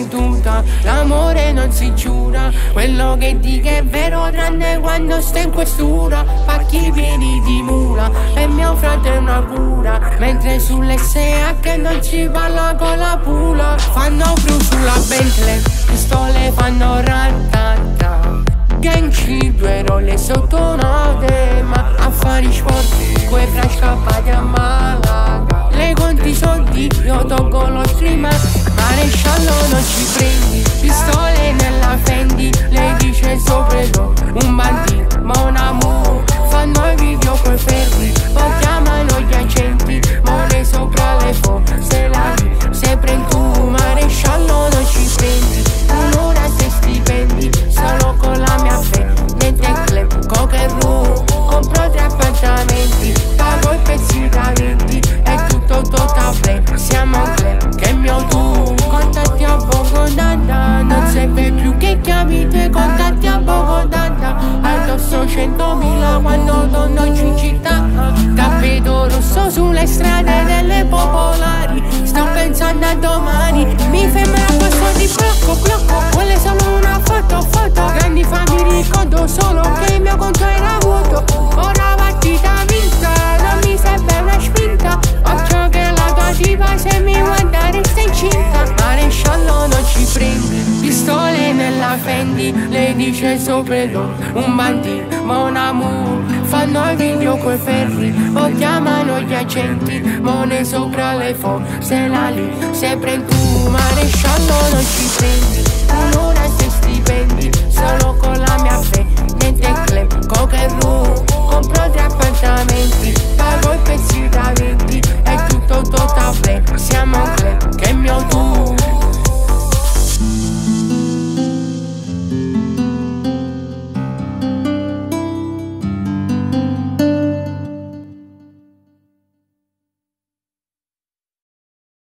svenduta, l'amore non si giura, quello che dico è vero tranne quando sto in questura. Pacchi pieni di mula e mio fratello è una cura, mentre sull'SH non ci parla con la pula. Fanno blu sulla Bentley, pistole fanno ratata, ganci 2 rolle sotto node, ma affari sporchi, quei fra scappati a Malaga. Le conti soldi, io tolgo lo streamer, maresciallo non ci prendi, pistole nella Fendi, lei dice sopra un bandito, mon amour. Fanno i video coi ferri, poi chiamano gli agenti, mone sopra le se la se prendi tu, maresciallo non ci prendi, un'ora se stipendi, solo con la mia fe, niente club, coca e rum, compro 3 appartamenti, pago i pezzi da 20, è tutto totale, siamo un club, che è mio tu, contatti a Bogotà, non serve più che chiami te, contatti a Bogotà, addosso 100.000 quando torno in città, tappeto rosso sulle strade delle popolari, sto pensando a domani, mi fermerò a questo di blocco, vuole solo una foto, grandi famiglie ricordo solo che il mio conto era vuoto, ora partita vinta, non mi serve una spinta, occhio che la tua diva se mi guarda resta incinta, maresciallo non ci prendi, pistole nella Fendi, lei dice sopra un bandito, mon amour. Fanno i video coi ferri, o chiamano gli agenti, mone sopra le se la lì, se prendi tu, maresciallo non ci prendi, un'ora